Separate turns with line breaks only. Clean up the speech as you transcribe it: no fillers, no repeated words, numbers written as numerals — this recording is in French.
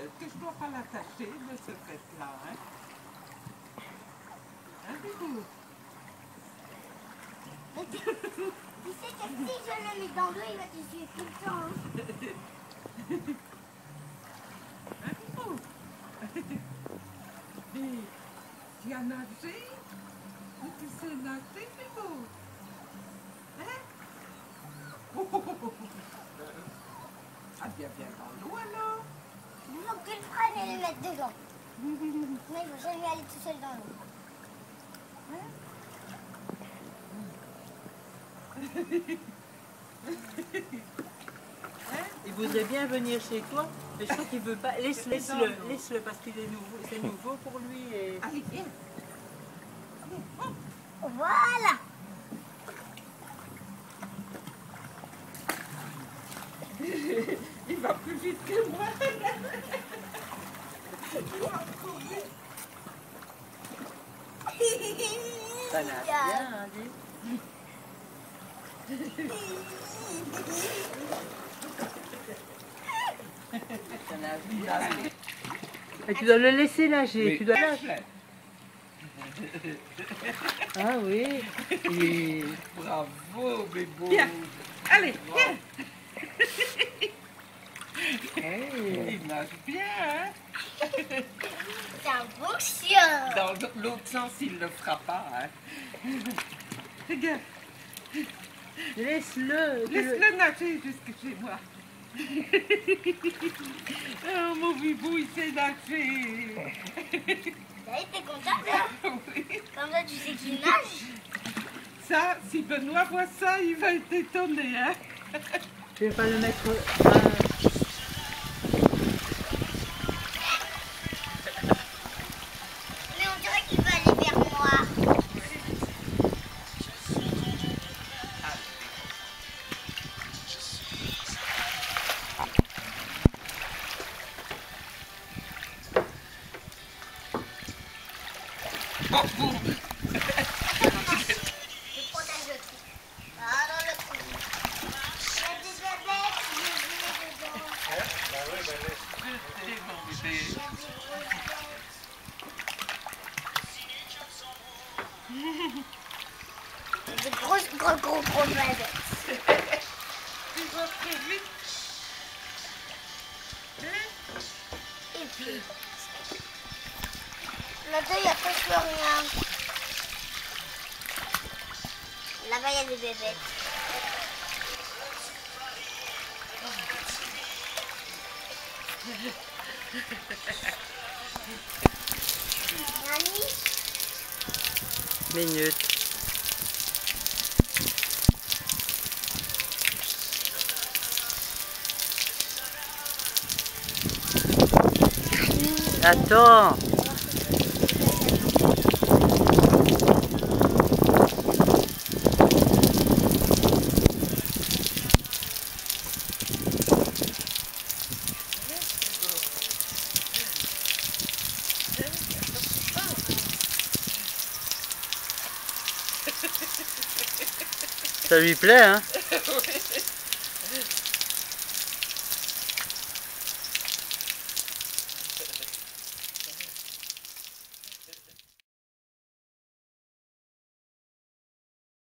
que je dois pas l'attacher de ce fait-là, hein? Hein, Bibou?
Tu sais que si je le mets dans l'eau, il va te suivre tout le temps.
Hein, Bibou? Mais tu as nagé? Tu sais nager, Bibou? Hein? Oh, oh, oh, oh. Ah, bien dans l'eau alors?
Il faut que le prenne et le mettre dedans. Mais il faut jamais aller tout seul dans l'eau.
Hein?
Il voudrait bien venir chez toi, mais je crois qu'il veut pas. Laisse-le parce qu'il est nouveau. C'est nouveau pour lui. Et...
Allez, viens.
Voilà.
Il va plus vite que moi.
Ça nage bien, hein, dis. Ça nage bien. Et tu dois le laisser nager.
Oui.
Tu dois nager. Ah oui. Et...
Bravo, Bébou. Viens. Allez, viens.
Hey.
Il nage bien, hein?
C'est un beau chien.
Dans l'autre sens, il ne le fera pas, hein? Regarde.
Laisse-le.
Laisse-le nager jusque chez moi. Oh, mon Bibou, il sait nager.
T'es content là?
Oui.
Comme ça, tu sais qu'il nage.
Ça, si Benoît voit ça, il va être étonné, hein?
Je vais pas le mettre.
Mais on dirait qu'il va aller vers moi.
Oh, oh.
Je protège le trou. Ah, dans le trou. Il y a des bébés qui vivent dedans.
Je t'aime, mon bébé.
De gros bébés.
Tu vas très vite.
Et puis, là-dedans, il n'y a presque rien. Là-bas, il y a des bébés. Nani?
Minute. Attends. Ça lui plaît, hein?
Oui.